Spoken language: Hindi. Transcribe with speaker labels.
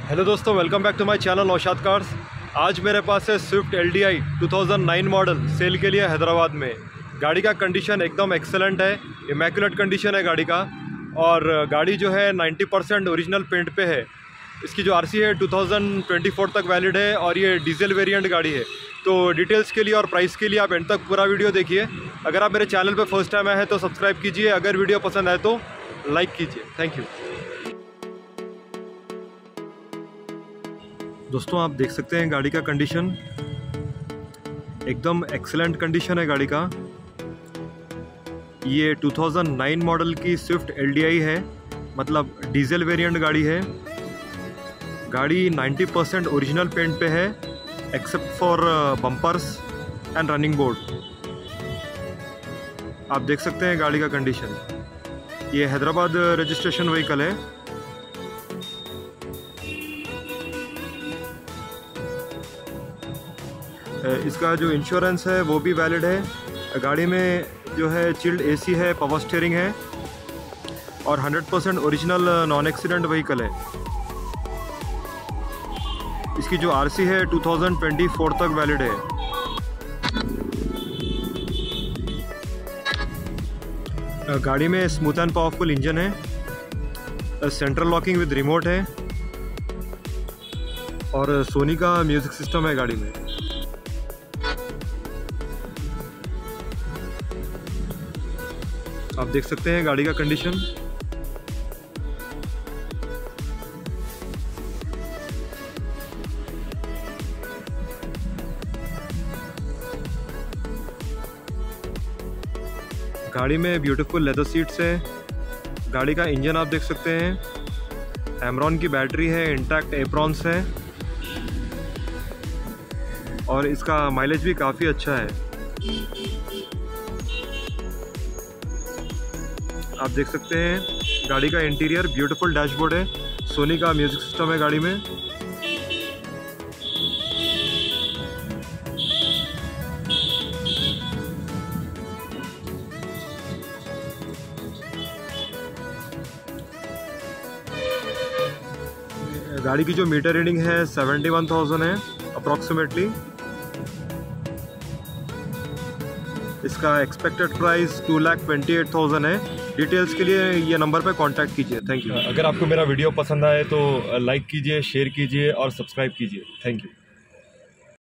Speaker 1: हेलो दोस्तों, welcome back to my channel Naushad cars. आज मेरे पास है स्विफ्ट LDI 2009 मॉडल सेल के लिए हैदराबाद में। गाड़ी का कंडीशन एकदम एक्सेलेंट है, इमैक्युलेट कंडीशन है गाड़ी का। और गाड़ी जो है 90% ओरिजिनल पेंट पे है। इसकी जो RC है 2024 तक वैलिड है और ये डीजल वेरिएंट गाड़ी है। तो डिटेल्स के लिए और प्राइस के लिए आप एंड तक पूरा वीडियो देखिए। अगर आप मेरे चैनल पर फर्स्ट टाइम आए हैं तो सब्सक्राइब कीजिए, अगर वीडियो पसंद आए तो लाइक कीजिए। Thank you. दोस्तों, आप देख सकते हैं गाड़ी का कंडीशन एकदम एक्सीलेंट कंडीशन है गाड़ी का। ये 2009 मॉडल की स्विफ्ट LDI है, मतलब डीजल वेरिएंट गाड़ी है। गाड़ी 90% ओरिजिनल पेंट पे है except for bumpers and running board. आप देख सकते हैं गाड़ी का कंडीशन। ये हैदराबाद रजिस्ट्रेशन व्हीकल है। इसका जो इंश्योरेंस है वो भी वैलिड है। गाड़ी में जो है चिल्ड AC है, पावर स्टीयरिंग है और 100% ओरिजिनल नॉन एक्सीडेंट व्हीकल है। इसकी जो RC है 2024 तक वैलिड है। गाड़ी में स्मूथ एंड पावरफुल इंजन है, सेंट्रल लॉकिंग विद रिमोट है और सोनी का म्यूजिक सिस्टम है गाड़ी में। आप देख सकते हैं गाड़ी का कंडीशन। गाड़ी में ब्यूटीफुल लेदर सीट्स है। गाड़ी का इंजन आप देख सकते हैं। एमरॉन की बैटरी है, इंटैक्ट एप्रॉन्स है और इसका माइलेज भी काफ़ी अच्छा है। आप देख सकते हैं गाड़ी का इंटीरियर ब्यूटीफुल डैशबोर्ड है। सोनी का म्यूजिक सिस्टम है गाड़ी में। गाड़ी की जो मीटर रीडिंग है 71,000 है अप्रॉक्सीमेटली। इसका एक्सपेक्टेड प्राइस 2,28,000 है। डिटेल्स के लिए ये नंबर पर कांटेक्ट कीजिए। Thank you. अगर आपको मेरा वीडियो पसंद आए तो लाइक कीजिए, शेयर कीजिए और सब्सक्राइब कीजिए। Thank you.